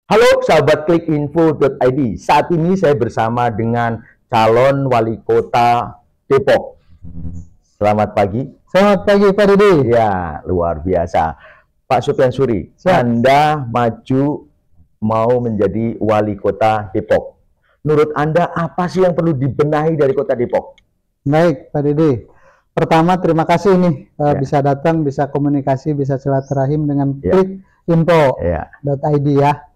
Halo sahabat klikinfo.id. Saat ini saya bersama dengan calon wali kota Depok. Selamat pagi. Selamat pagi Pak Didi. Ya, luar biasa. Pak Sufyan Suri, Anda maju mau menjadi wali kota Depok. Menurut Anda apa sih yang perlu dibenahi dari kota Depok? Baik Pak Didi. Pertama terima kasih nih bisa datang, bisa komunikasi, bisa silaturahim dengan klikinfo.id ya.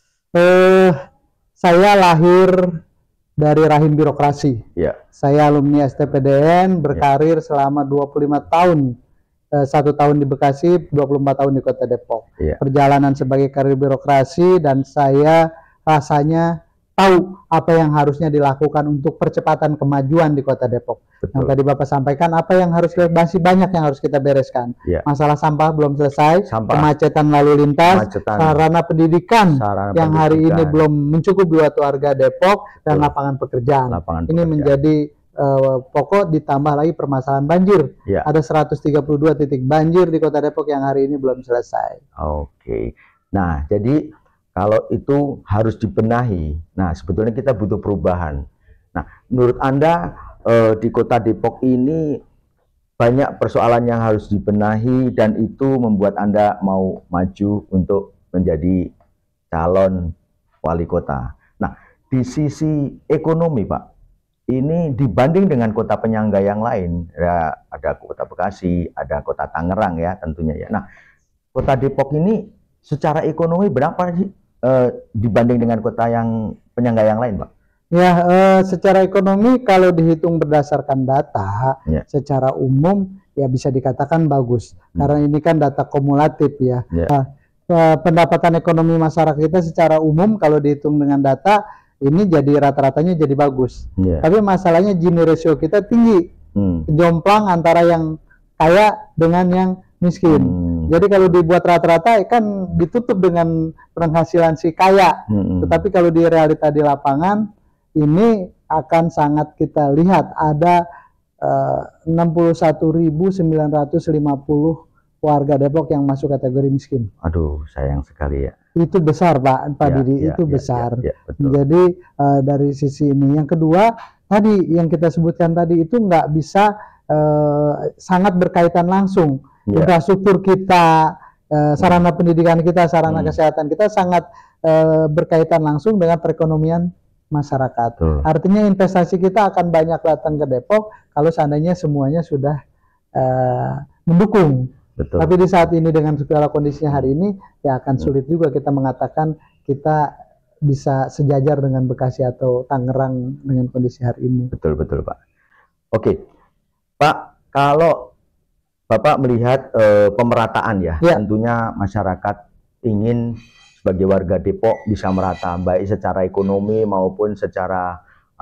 Saya lahir dari rahim birokrasi. Saya alumni STPDN, berkarir selama 25 tahun. 1 tahun di Bekasi, 24 tahun di Kota Depok. Perjalanan sebagai karir birokrasi, dan saya rasanya tahu apa yang harusnya dilakukan untuk percepatan kemajuan di Kota Depok. Yang tadi Bapak sampaikan, apa yang harus masih banyak yang harus kita bereskan. Masalah sampah belum selesai, kemacetan lalu lintas, sarana pendidikan yang hari ini belum mencukupi buat warga Depok, dan lapangan pekerjaan. Ini menjadi pokok, ditambah lagi permasalahan banjir. Ada 132 titik banjir di Kota Depok yang hari ini belum selesai. Oke. Nah, jadi kalau itu harus dibenahi. Nah, sebetulnya kita butuh perubahan. Nah, menurut Anda di Kota Depok ini banyak persoalan yang harus dibenahi, dan itu membuat Anda mau maju untuk menjadi calon wali kota. Nah, di sisi ekonomi, Pak, ini dibanding dengan kota penyangga yang lain, ya, ada Kota Bekasi, ada Kota Tangerang ya tentunya ya. Nah, Kota Depok ini secara ekonomi berapa sih dibanding dengan kota yang penyangga yang lain, Pak? Ya, secara ekonomi kalau dihitung berdasarkan data, secara umum ya bisa dikatakan bagus. Karena ini kan data kumulatif ya. Pendapatan ekonomi masyarakat kita secara umum kalau dihitung dengan data ini jadi rata-ratanya jadi bagus. Tapi masalahnya Gini ratio kita tinggi, jomplang antara yang kaya dengan yang miskin. Jadi kalau dibuat rata-rata kan ditutup dengan penghasilan si kaya. Tetapi kalau di realita di lapangan ini akan sangat kita lihat ada 61.950 warga Depok yang masuk kategori miskin. Aduh, sayang sekali ya. Itu besar Pak Didi, itu besar. Jadi dari sisi ini. Yang kedua tadi yang kita sebutkan tadi itu nggak bisa sangat berkaitan langsung. Infrastruktur kita, sarana pendidikan kita, sarana kesehatan kita sangat berkaitan langsung dengan perekonomian masyarakat. Artinya investasi kita akan banyak datang ke Depok kalau seandainya semuanya sudah mendukung. Tapi di saat ini dengan segala kondisinya hari ini ya akan sulit juga kita mengatakan kita bisa sejajar dengan Bekasi atau Tangerang dengan kondisi hari ini. Betul Pak. Oke Pak, kalau Bapak melihat pemerataan ya, tentunya masyarakat ingin sebagai warga Depok bisa merata, baik secara ekonomi maupun secara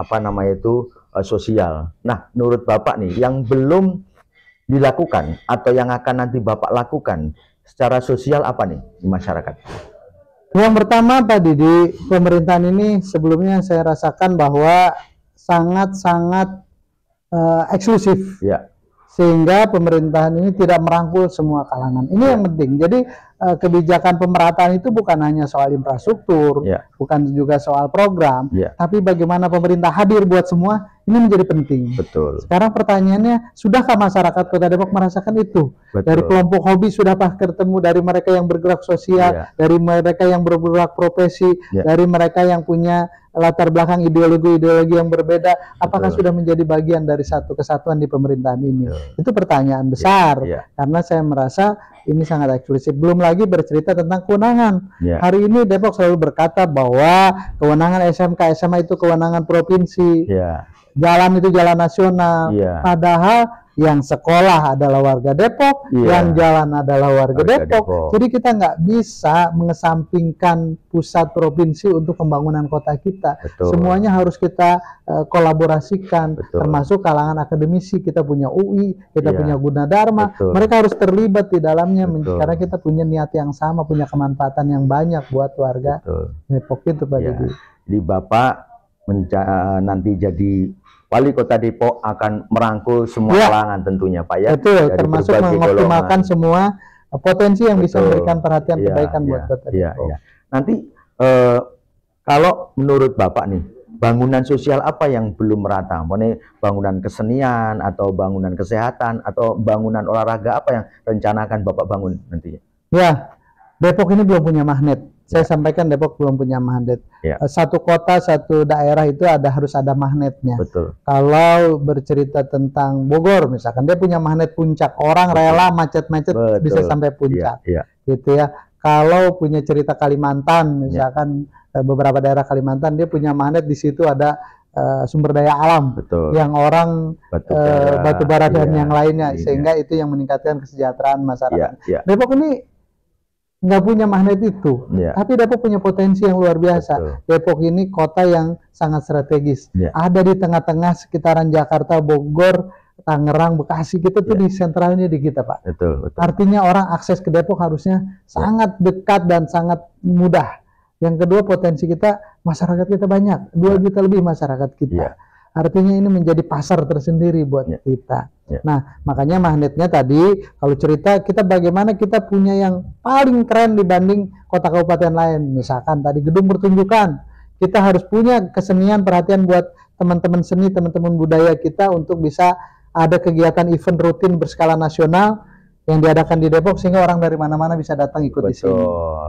sosial. Nah, menurut Bapak nih, yang belum dilakukan atau yang akan nanti Bapak lakukan secara sosial apa nih di masyarakat? Yang pertama Pak Didi, pemerintahan ini sebelumnya saya rasakan bahwa sangat-sangat eksklusif. Sehingga pemerintahan ini tidak merangkul semua kalangan. Ini yang penting. Jadi kebijakan pemerataan itu bukan hanya soal infrastruktur, bukan juga soal program, tapi bagaimana pemerintah hadir buat semua, ini menjadi penting. Sekarang pertanyaannya, sudahkah masyarakat Kota Depok merasakan itu? Dari kelompok hobi sudahkah ketemu, dari mereka yang bergerak sosial, dari mereka yang bergerak profesi, dari mereka yang punya latar belakang ideologi-ideologi yang berbeda, apakah sudah menjadi bagian dari satu kesatuan di pemerintahan ini? Itu pertanyaan besar, karena saya merasa ini sangat eksklusif. Belum lagi bercerita tentang kewenangan. Hari ini Depok selalu berkata bahwa kewenangan SMK, SMA itu kewenangan provinsi, jalan itu jalan nasional, padahal yang sekolah adalah warga Depok, yang jalan adalah warga Depok. Jadi kita nggak bisa mengesampingkan pusat provinsi untuk pembangunan kota kita. Semuanya harus kita kolaborasikan, termasuk kalangan akademisi. Kita punya UI, kita punya Gunadarma, mereka harus terlibat di dalamnya, karena kita punya niat yang sama, punya kemanfaatan yang banyak buat warga Depok itu Pak Didi. Jadi Bapak nanti jadi wali kota Depok akan merangkul semua kalangan tentunya Pak ya. Termasuk mengoptimalkan semua potensi yang bisa memberikan perhatian kebaikan buat kota Depok. Nanti Kalau menurut Bapak nih, bangunan sosial apa yang belum merata? Mana bangunan kesenian atau bangunan kesehatan atau bangunan olahraga apa yang rencanakan Bapak bangun nantinya? Ya, Depok ini belum punya magnet. Saya sampaikan Depok belum punya magnet. Satu kota, satu daerah itu harus ada magnetnya. Betul. Kalau bercerita tentang Bogor, misalkan dia punya magnet puncak, orang rela macet-macet bisa sampai puncak, gitu ya. Kalau punya cerita Kalimantan, misalkan beberapa daerah Kalimantan, dia punya magnet, di situ ada sumber daya alam, yang orang batu bara dan yang lainnya, sehingga itu yang meningkatkan kesejahteraan masyarakat. Depok ini nggak punya magnet itu, tapi Depok punya potensi yang luar biasa. Depok ini kota yang sangat strategis, ada di tengah-tengah sekitaran Jakarta, Bogor, Tangerang, Bekasi, kita tuh di sentralnya di kita, Pak. Artinya orang akses ke Depok harusnya sangat dekat dan sangat mudah. Yang kedua, potensi kita, masyarakat kita banyak, 2 juta lebih masyarakat kita. Artinya ini menjadi pasar tersendiri buat kita. Nah, makanya magnetnya tadi, kalau cerita kita bagaimana kita punya yang paling keren dibanding kota kabupaten lain. Misalkan tadi gedung pertunjukan, kita harus punya kesenian, perhatian buat teman-teman seni, teman-teman budaya kita untuk bisa ada kegiatan event rutin berskala nasional yang diadakan di Depok sehingga orang dari mana-mana bisa datang ikut di sini.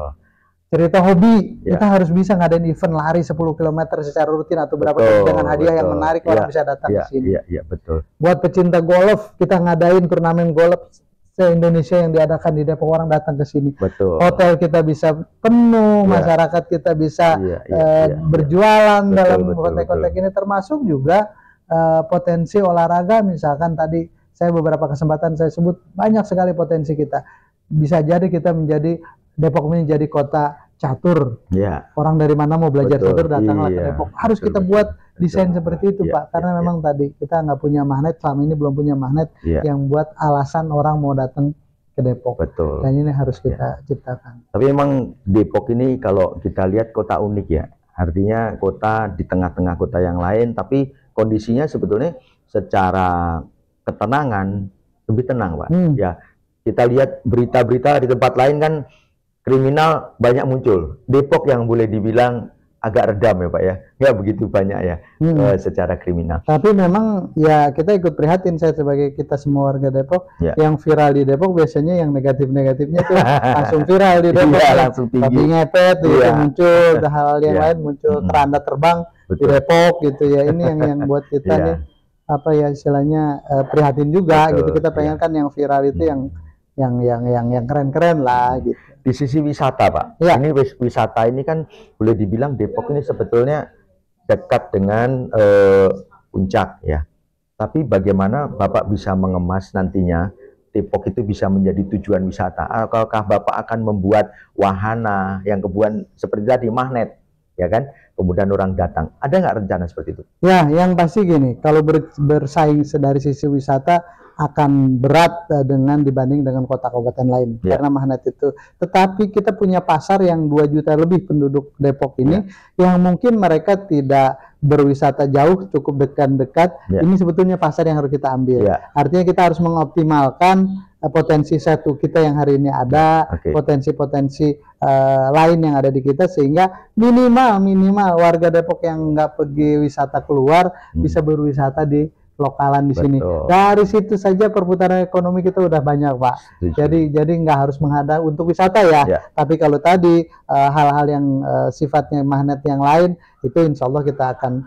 Cerita hobi, kita harus bisa ngadain event lari 10 km secara rutin atau berapa dengan hadiah yang menarik, orang bisa datang ke sini. Buat pecinta golf, kita ngadain turnamen golf se-Indonesia yang diadakan di Depok, orang datang ke sini. Hotel kita bisa penuh, masyarakat kita bisa berjualan dalam konteks-konteks ini, termasuk juga potensi olahraga. Misalkan tadi saya beberapa kesempatan saya sebut banyak sekali potensi kita. Bisa jadi kita menjadi Depok menjadi kota catur. Orang dari mana mau belajar catur datanglah ke Depok. Harus kita buat desain seperti itu, Pak. Karena memang tadi kita nggak punya magnet, selama ini belum punya magnet yang buat alasan orang mau datang ke Depok. Dan ini harus kita ciptakan. Tapi memang Depok ini kalau kita lihat kota unik ya. Artinya kota di tengah-tengah kota yang lain, tapi kondisinya sebetulnya secara ketenangan lebih tenang, Pak. Ya, kita lihat berita-berita di tempat lain kan kriminal banyak muncul. Depok yang boleh dibilang agak redam ya, Pak ya, nggak begitu banyak ya secara kriminal. Tapi memang ya kita ikut prihatin, saya sebagai kita semua warga Depok, yang viral di Depok biasanya yang negatif-negatifnya tuh langsung viral di Depok. Langsung tinggi. Tapi ngepet gitu muncul, hal-hal yang lain muncul, keranda terbang di Depok gitu ya. Ini yang buat kita nih apa ya istilahnya prihatin juga gitu. Kita pengen kan yang viral itu yang keren-keren lah gitu. Di sisi wisata, Pak, ini wisata ini kan boleh dibilang Depok ini sebetulnya dekat dengan puncak ya. Tapi bagaimana Bapak bisa mengemas nantinya Depok itu bisa menjadi tujuan wisata? Apakah Bapak akan membuat wahana yang kemudian seperti tadi magnet, ya kan? Kemudian orang datang. Ada nggak rencana seperti itu? Ya, yang pasti gini, kalau bersaing dari sisi wisata akan berat dengan dibanding dengan kota kabupaten lain karena magnet itu. Tetapi kita punya pasar yang 2 juta lebih penduduk Depok ini yang mungkin mereka tidak berwisata jauh, cukup dekat-dekat. Ini sebetulnya pasar yang harus kita ambil. Artinya kita harus mengoptimalkan potensi satu kita yang hari ini ada, potensi-potensi lain yang ada di kita, sehingga minimal warga Depok yang nggak pergi wisata keluar bisa berwisata di lokalan di sini. Dari situ saja perputaran ekonomi kita udah banyak, Pak. Jadi nggak harus menghadap untuk wisata ya. Tapi kalau tadi hal-hal yang sifatnya magnet yang lain itu insya Allah kita akan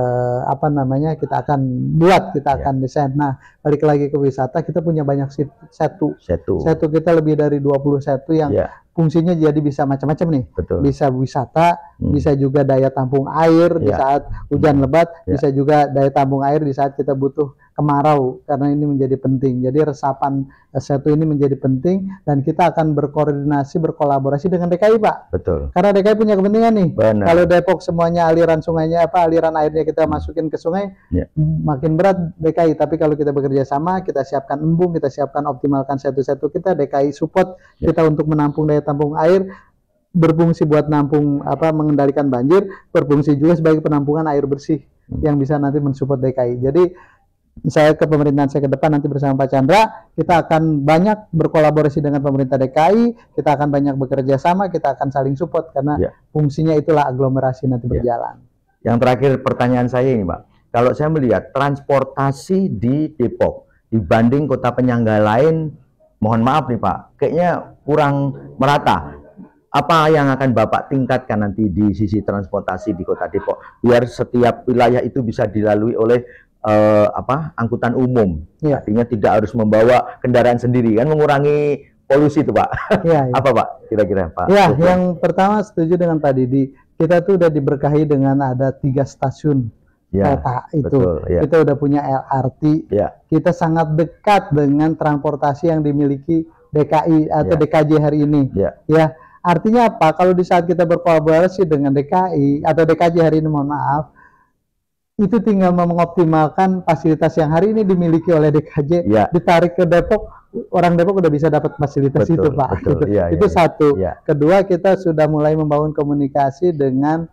kita akan desain. Nah, balik lagi ke wisata, kita punya banyak setu kita lebih dari 20 setu yang fungsinya jadi bisa macam-macam nih. Bisa wisata, bisa juga daya tampung air di saat hujan lebat, bisa juga daya tampung air di saat kita butuh kemarau, karena ini menjadi penting. Jadi resapan setu ini menjadi penting dan kita akan berkoordinasi, berkolaborasi dengan DKI, Pak. Karena DKI punya kepentingan nih. Kalau Depok semuanya aliran sungainya aliran airnya kita masukin ke sungai, makin berat DKI. Tapi kalau kita bekerja sama, kita siapkan embung, kita siapkan optimalkan setu-setu kita, DKI support kita untuk menampung daya tampung air, berfungsi buat nampung mengendalikan banjir, berfungsi juga sebagai penampungan air bersih yang bisa nanti mensupport DKI. Jadi saya ke pemerintahan saya ke depan nanti bersama Pak Chandra, kita akan banyak berkolaborasi dengan pemerintah DKI, kita akan banyak bekerja sama, kita akan saling support karena fungsinya itulah aglomerasi nanti berjalan. Yang terakhir pertanyaan saya ini, Pak. Kalau saya melihat transportasi di Depok dibanding kota penyangga lain, mohon maaf nih Pak, kayaknya kurang merata. Apa yang akan Bapak tingkatkan nanti di sisi transportasi di kota Depok biar setiap wilayah itu bisa dilalui oleh angkutan umum, artinya tidak harus membawa kendaraan sendiri, kan mengurangi polusi itu Pak. Apa Pak kira-kira Pak? Yang pertama setuju dengan Pak Didi, kita tuh udah diberkahi dengan ada 3 stasiun kereta itu, betul, kita udah punya LRT, kita sangat dekat dengan transportasi yang dimiliki DKI atau DKJ hari ini, artinya apa? Kalau di saat kita berkolaborasi dengan DKI atau DKJ hari ini, mohon maaf, itu tinggal mengoptimalkan fasilitas yang hari ini dimiliki oleh DKJ, ditarik ke Depok, orang Depok udah bisa dapat fasilitas itu Pak. Itu satu. Kedua, kita sudah mulai membangun komunikasi dengan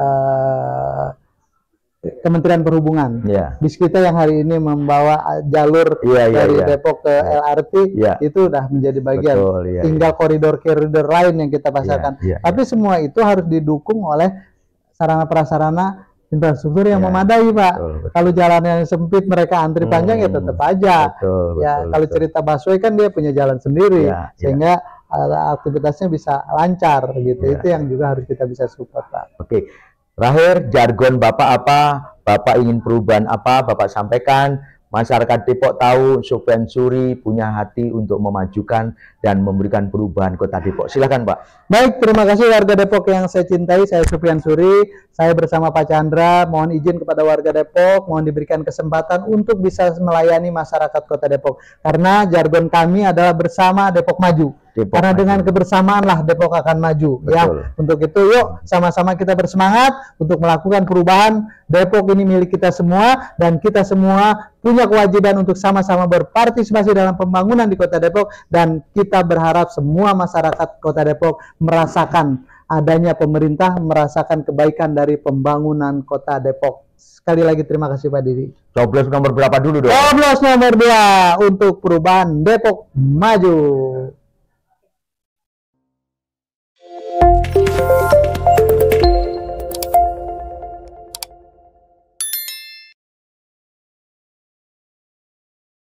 Kementerian Perhubungan. Bis kita yang hari ini membawa jalur dari Depok ke LRT itu udah menjadi bagian. Tinggal koridor-koridor lain yang kita pasarkan. Tapi semua itu harus didukung oleh sarana prasarana infrastruktur yang memadai Pak. Kalau jalannya sempit mereka antri panjang ya tetap aja. Kalau cerita busway kan dia punya jalan sendiri, sehingga aktivitasnya bisa lancar gitu. Itu yang juga harus kita bisa support Pak. Oke. Terakhir, jargon Bapak apa? Bapak ingin perubahan apa? Bapak sampaikan. Masyarakat Depok tahu Sufyan Suri punya hati untuk memajukan dan memberikan perubahan kota Depok. Silakan Pak. Baik, terima kasih warga Depok yang saya cintai. Saya Sufyan Suri. Saya bersama Pak Chandra. Mohon izin kepada warga Depok, mohon diberikan kesempatan untuk bisa melayani masyarakat kota Depok. Karena jargon kami adalah bersama Depok maju. Karena dengan kebersamaan lah Depok akan maju. Untuk itu yuk sama-sama kita bersemangat untuk melakukan perubahan. Depok ini milik kita semua dan kita semua punya kewajiban untuk sama-sama berpartisipasi dalam pembangunan di kota Depok, dan kita berharap semua masyarakat kota Depok merasakan adanya pemerintah, merasakan kebaikan dari pembangunan kota Depok. Sekali lagi terima kasih Pak Didi. Coblos nomor berapa dulu dong? Coblos nomor 2 untuk perubahan Depok maju.